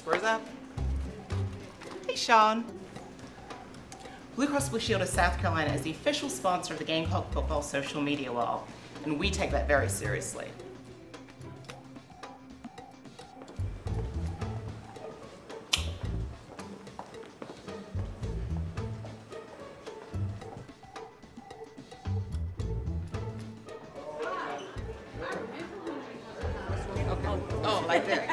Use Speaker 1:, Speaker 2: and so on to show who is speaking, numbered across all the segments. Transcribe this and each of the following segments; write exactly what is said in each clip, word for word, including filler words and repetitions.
Speaker 1: SpursUp. Hey, Sean. BlueCross BlueShield of South Carolina is the official sponsor of the Gamecock football social media wall, and we take that very seriously. Oh, like that.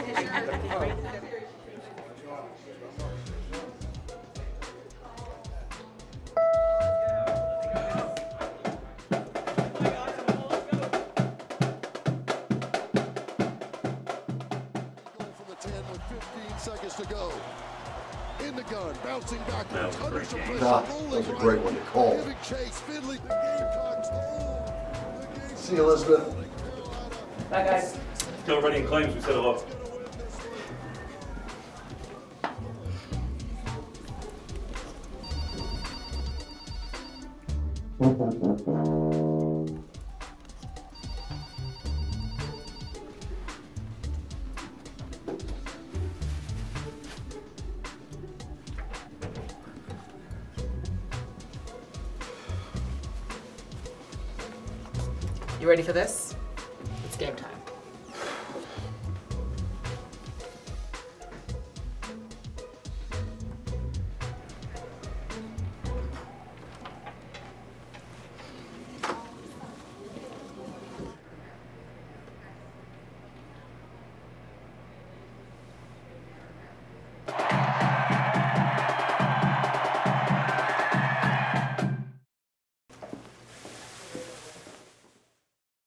Speaker 2: with fifteen seconds to go. In the gun, bouncing backwards,
Speaker 3: That was
Speaker 2: under
Speaker 3: a
Speaker 2: some
Speaker 3: great
Speaker 2: pressure,
Speaker 3: game.
Speaker 2: rolling
Speaker 4: That was a
Speaker 2: right.
Speaker 4: great one to call.
Speaker 2: Giving chase, Finley, the Gamecocks hold. The Gamecocks
Speaker 4: See you, Elizabeth.
Speaker 1: Bye, guys.
Speaker 3: Still running claims, we said hello.
Speaker 1: You ready for this? It's game time.